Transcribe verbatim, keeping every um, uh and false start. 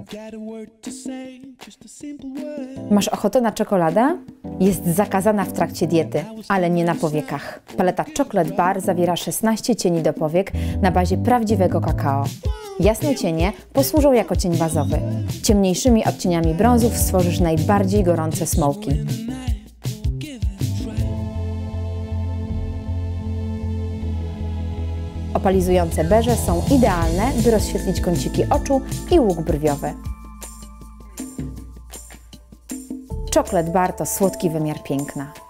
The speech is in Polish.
Masz ochotę na czekoladę? Jest zakazana w trakcie diety, ale nie na powiekach. Paleta Chocolate Bar zawiera szesnaście cieni do powiek na bazie prawdziwego kakao. Jasne cienie posłużą jako cień bazowy. Ciemniejszymi odcieniami brązów stworzysz najbardziej gorące smoki. Opalizujące beże są idealne, by rozświetlić kąciki oczu i łuk brwiowy. Chocolate Bar to słodki wymiar piękna.